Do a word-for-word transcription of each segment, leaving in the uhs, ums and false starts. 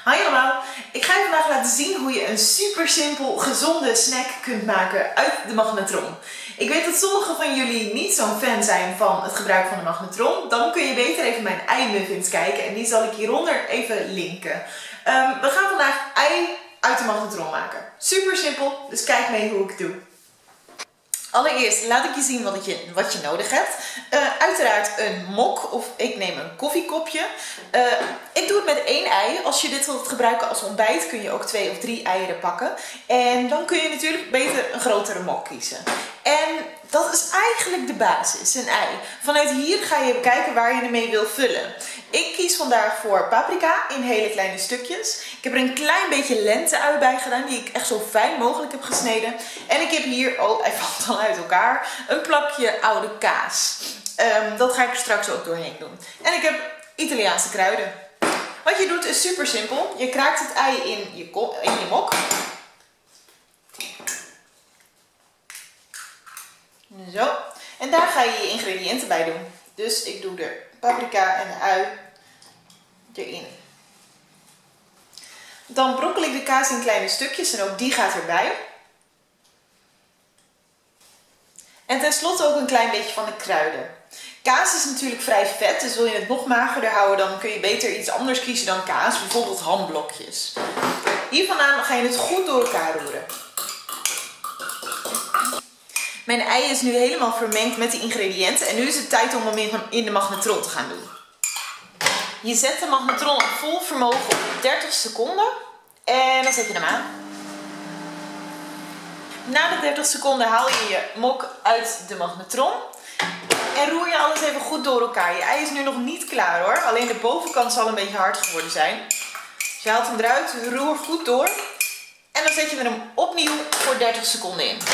Hi allemaal, ik ga je vandaag laten zien hoe je een super simpel gezonde snack kunt maken uit de magnetron. Ik weet dat sommigen van jullie niet zo'n fan zijn van het gebruik van de magnetron. Dan kun je beter even mijn ei-muffins kijken en die zal ik hieronder even linken. Um, we gaan vandaag ei uit de magnetron maken. Super simpel, dus kijk mee hoe ik het doe. Allereerst laat ik je zien wat je, wat je nodig hebt. Uh, uiteraard een mok of ik neem een koffiekopje. Uh, ik doe het met één ei. Als je dit wilt gebruiken als ontbijt kun je ook twee of drie eieren pakken. En dan kun je natuurlijk beter een grotere mok kiezen. En dat is eigenlijk de basis, een ei. Vanuit hier ga je bekijken waar je ermee wil vullen. Ik kies vandaag voor paprika in hele kleine stukjes. Ik heb er een klein beetje lente-ui bij gedaan, die ik echt zo fijn mogelijk heb gesneden. En ik heb hier, oh hij valt al uit elkaar, een plakje oude kaas. Um, dat ga ik er straks ook doorheen doen. En ik heb Italiaanse kruiden. Wat je doet is super simpel. Je kraakt het ei in je, in je mok. Zo. En daar ga je je ingrediënten bij doen. Dus ik doe de paprika en de ui erin. Dan brokkel ik de kaas in kleine stukjes en ook die gaat erbij. En tenslotte ook een klein beetje van de kruiden. Kaas is natuurlijk vrij vet, dus wil je het nog magerder houden, dan kun je beter iets anders kiezen dan kaas, bijvoorbeeld hamblokjes. Hier vandaan ga je het goed door elkaar roeren. Mijn ei is nu helemaal vermengd met de ingrediënten en nu is het tijd om hem in de magnetron te gaan doen. Je zet de magnetron op vol vermogen op dertig seconden en dan zet je hem aan. Na de dertig seconden haal je je mok uit de magnetron en roer je alles even goed door elkaar. Je ei is nu nog niet klaar hoor, alleen de bovenkant zal een beetje hard geworden zijn. Dus je haalt hem eruit, roer goed door en dan zet je hem opnieuw voor dertig seconden in.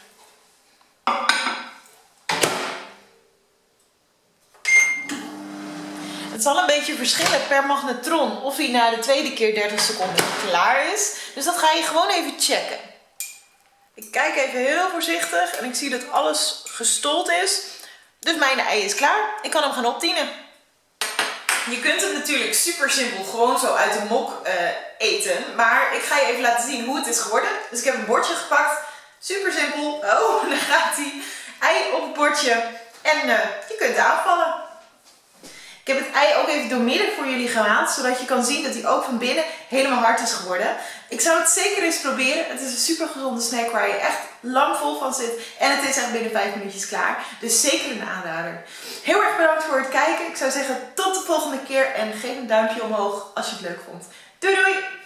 Het zal een beetje verschillen per magnetron of hij na de tweede keer dertig seconden klaar is. Dus dat ga je gewoon even checken. Ik kijk even heel voorzichtig en ik zie dat alles gestold is. Dus mijn ei is klaar. Ik kan hem gaan opdienen. Je kunt hem natuurlijk super simpel gewoon zo uit de mok uh, eten. Maar ik ga je even laten zien hoe het is geworden. Dus ik heb een bordje gepakt. Super simpel. Oh, daar gaat hij. Ei op het bordje. En uh, je kunt aanvallen. Ik heb het ei ook even doormidden voor jullie gehaald, zodat je kan zien dat hij ook van binnen helemaal hard is geworden. Ik zou het zeker eens proberen. Het is een super gezonde snack waar je echt lang vol van zit. En het is echt binnen vijf minuutjes klaar. Dus zeker een aanrader. Heel erg bedankt voor het kijken. Ik zou zeggen tot de volgende keer en geef een duimpje omhoog als je het leuk vond. Doei doei!